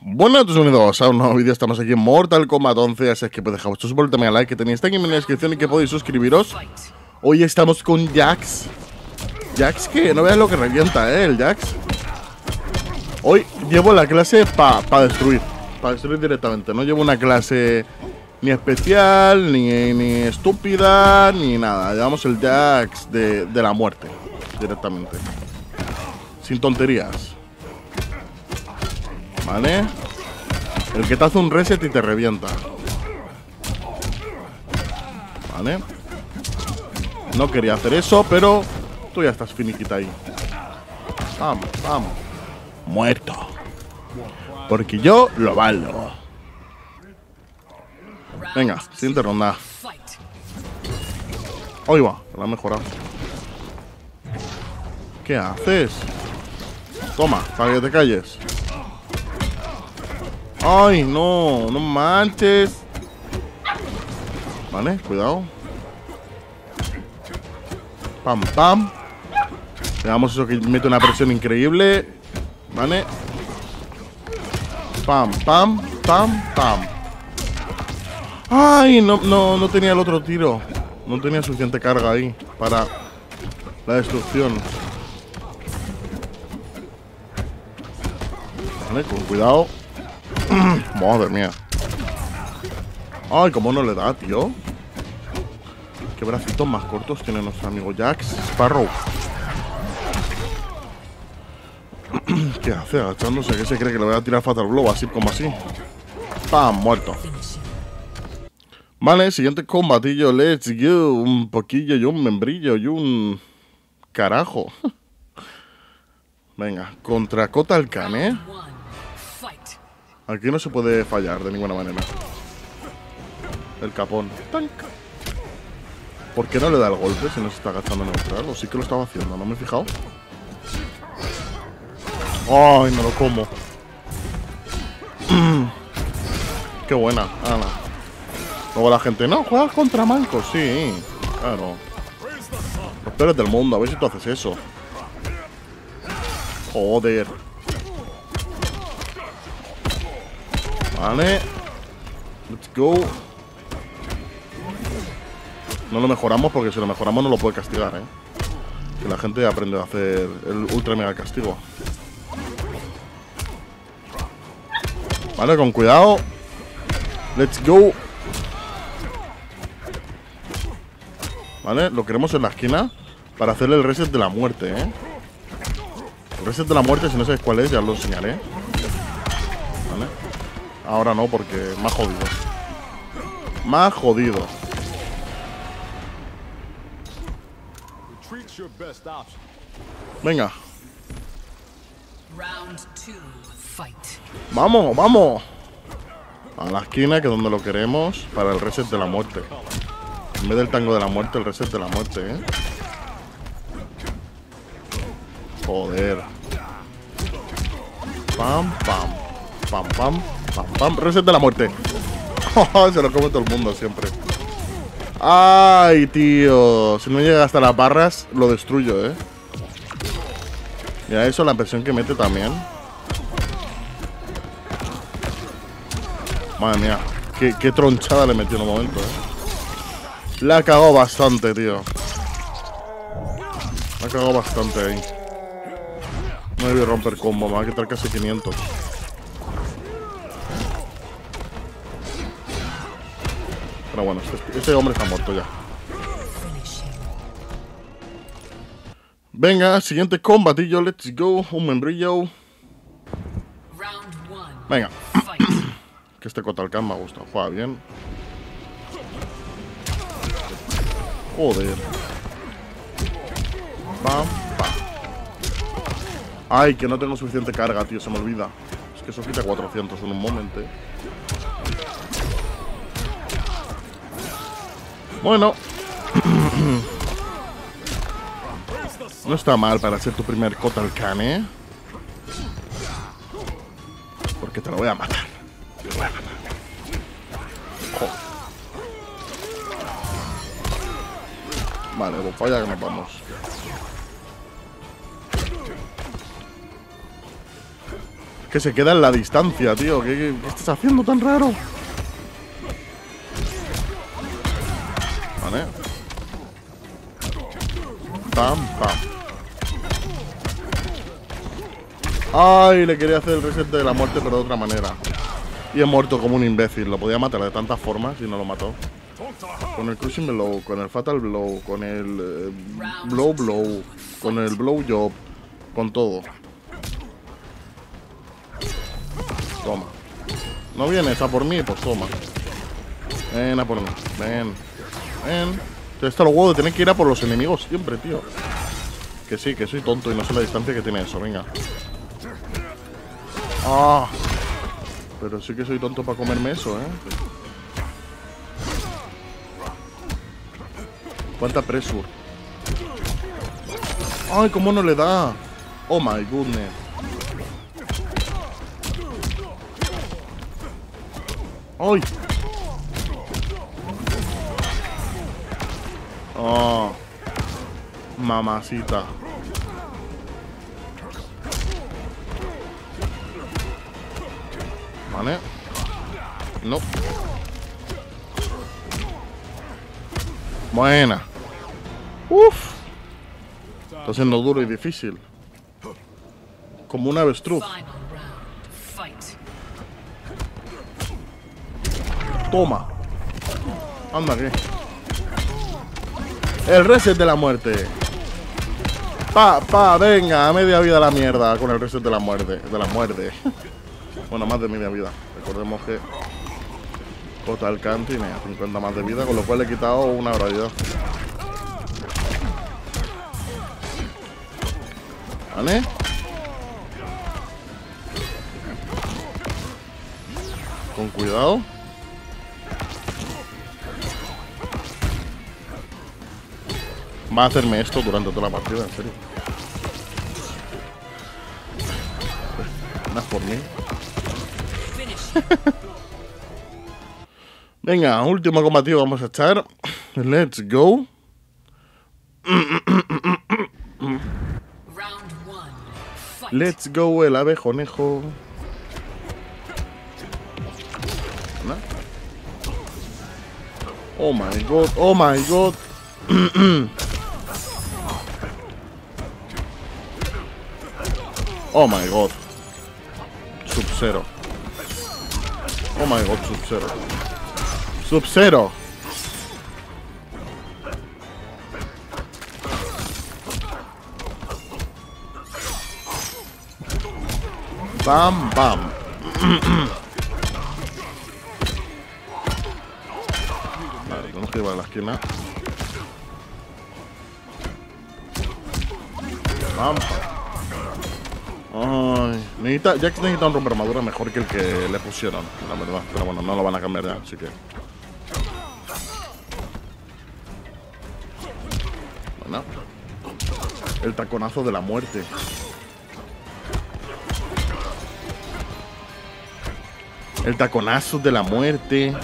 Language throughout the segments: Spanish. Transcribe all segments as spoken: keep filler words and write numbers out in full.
Buenas bienvenidos a un nuevo vídeo, estamos aquí en Mortal Kombat once, así que pues dejad vuestro support, también like que tenéis aquí en la descripción y que podéis suscribiros. Hoy estamos con Jax. Jax que no veas lo que revienta, eh, el Jax. Hoy llevo la clase para pa destruir, para destruir directamente, no llevo una clase ni especial, ni, ni estúpida, ni nada. Llevamos el Jax de, de la muerte, directamente. Sin tonterías. Vale. El que te hace un reset y te revienta. Vale. No quería hacer eso, pero tú ya estás finiquita ahí. Vamos, vamos. Muerto. Porque yo lo valgo. Venga, siguiente ronda. Ahí va, la ha mejorado. ¿Qué haces? Toma, para que te calles. Ay, no, no manches. Vale, cuidado. Pam, pam. Veamos eso que mete una presión increíble. Vale. Pam, pam, pam, pam. Ay, no, no, no tenía el otro tiro. No tenía suficiente carga ahí para la destrucción. Vale, con cuidado. Madre mía. Ay, cómo no le da, tío. Qué bracitos más cortos tiene nuestro amigo Jax Sparrow. ¿Qué hace? Agachándose. ¿Qué se cree que le voy a tirar Fatal Blow? Así como así. ¡Pam! Muerto. Vale, siguiente combatillo. Let's go. Un poquillo y un membrillo y un... carajo. Venga, contra Kotal Kahn, ¿eh? Aquí no se puede fallar de ninguna manera. El capón. ¡Tank! ¿Por qué no le da el golpe si no se está agachando neutral? O sí que lo estaba haciendo, no me he fijado. ¡Ay, me lo como! ¡Qué buena! Ana. Luego la gente, no, juegas contra mancos. Sí, claro. Los peores del mundo, a ver si tú haces eso. Joder. Vale. Let's go. No lo mejoramos porque si lo mejoramos no lo puede castigar, eh. Que la gente aprende a hacer el ultra mega castigo. Vale, con cuidado. Let's go. Vale, lo queremos en la esquina para hacerle el reset de la muerte, eh. El reset de la muerte, si no sabéis cuál es, ya os lo enseñaré. Vale. Ahora no, porque más jodido. Más jodido. Venga. Vamos, vamos. A la esquina, que es donde lo queremos, para el reset de la muerte. En vez del tango de la muerte, el reset de la muerte, ¿eh? Joder. Pam, pam. Pam, pam. Pam, pam, reset de la muerte. Se lo come todo el mundo siempre. Ay, tío. Si no llega hasta las barras, lo destruyo, eh. Mira eso, la presión que mete también. Madre mía. Qué, qué tronchada le metió en un momento, eh. La ha cagado bastante, tío. La ha cagado bastante ahí. No debí romper combo, me va a quitar casi quinientos. Pero bueno, este, este hombre está muerto ya. Venga, siguiente combatillo, let's go. Un membrillo. Venga. Que este Kotal Kahn me ha gustado. Juega bien. Joder. Pam, pam. Ay, que no tengo suficiente carga, tío, se me olvida. Es que eso quita cuatrocientos en un momento, eh. Bueno. No está mal para ser tu primer Kotal Kahn, ¿eh? Porque te lo voy a matar. Te lo voy a matar. Joder. Vale, pues para allá que nos vamos. Que se queda en la distancia, tío. ¿Qué, qué, qué estás haciendo tan raro? Vale. Pam, pam. Ay, le quería hacer el reset de la muerte, pero de otra manera. Y he muerto como un imbécil. Lo podía matar de tantas formas y no lo mató. Con el Crushing Blow, con el Fatal Blow, con el eh, Blow Blow, con el Blow Job, con todo. Toma. ¿No vienes a por mí? Pues toma. Ven a por mí. Ven. Ven. Entonces está los huevos de tener que ir a por los enemigos siempre, tío. Que sí, que soy tonto y no sé la distancia que tiene eso. Venga. Ah. Pero sí que soy tonto para comerme eso, ¿eh? ¿Cuánta pressure? Ay, ¿cómo no le da? Oh my goodness. ¡Ay! ¡Oh! Mamacita. Vale. No. Buena. Uf. Está siendo duro y difícil. Como un avestruz. Toma. Anda aquí. El reset de la muerte. Pa, pa, venga, a media vida la mierda con el reset de la muerte. De la muerte. Bueno, más de media vida. Recordemos que total can tiene cincuenta más de vida, con lo cual le he quitado una barbaridad. ¿Vale? Con cuidado. Va a hacerme esto durante toda la partida, en serio. Más por mí. Venga, último combativo vamos a echar. Let's go. Let's go el abejonejo. ¿No? Oh my god, oh my god. Oh my god. Sub-Zero. Oh my god, Sub-Zero. Sub-Zero. Bam, bam. Vale, tenemos que llevar a la esquina. Bam. Ay, necesita, Jax necesita un romper armadura mejor que el que le pusieron, la verdad. Pero bueno, no lo van a cambiar ya, así que. Bueno. El taconazo de la muerte. El taconazo de la muerte.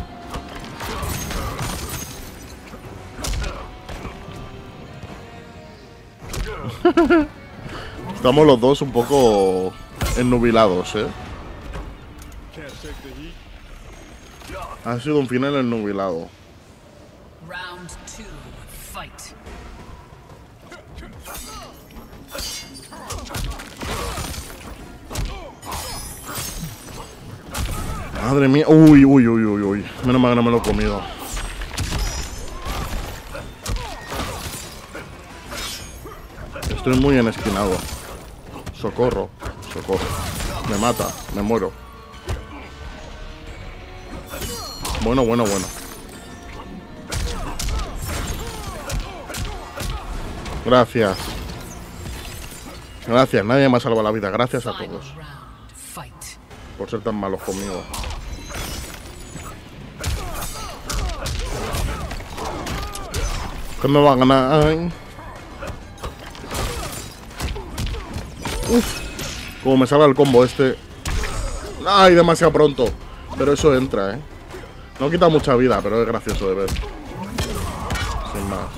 Estamos los dos un poco ennubilados, ¿eh? Ha sido un final ennubilado. Madre mía. Uy, uy, uy, uy, uy. Menos mal que no me lo he comido. Estoy muy enesquinado. Socorro, socorro. Me mata, me muero. Bueno, bueno, bueno. Gracias. Gracias, nadie me ha salvado la vida. Gracias a todos por ser tan malos conmigo. ¿Qué me va a ganar? Ay. Uf, como me salga el combo este. Ay, demasiado pronto. Pero eso entra, eh. No quita mucha vida, pero es gracioso de ver. Sin más.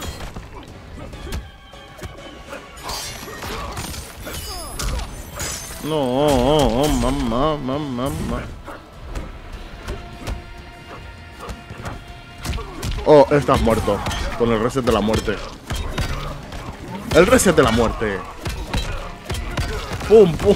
No, mamá, mamá, mamá. Oh, estás muerto. Con el reset de la muerte. El reset de la muerte. Pum, pum.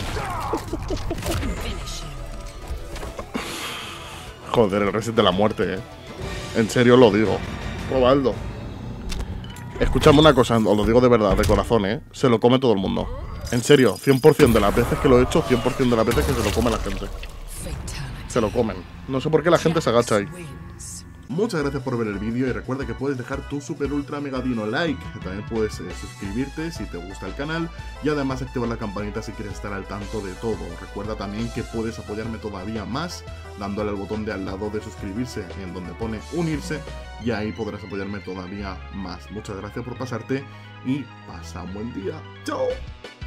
Joder, el reset de la muerte, eh. En serio lo digo. Probadlo. Escuchadme una cosa, os lo digo de verdad, de corazón, eh. Se lo come todo el mundo. En serio, cien por cien de las veces que lo he hecho, cien por cien de las veces que se lo come la gente. Se lo comen. No sé por qué la gente se agacha ahí. Muchas gracias por ver el vídeo y recuerda que puedes dejar tu super ultra mega dino like. También puedes eh, suscribirte si te gusta el canal y además activar la campanita si quieres estar al tanto de todo. Recuerda también que puedes apoyarme todavía más dándole al botón de al lado de suscribirse en donde pone unirse y ahí podrás apoyarme todavía más. Muchas gracias por pasarte y pasa un buen día. ¡Chao!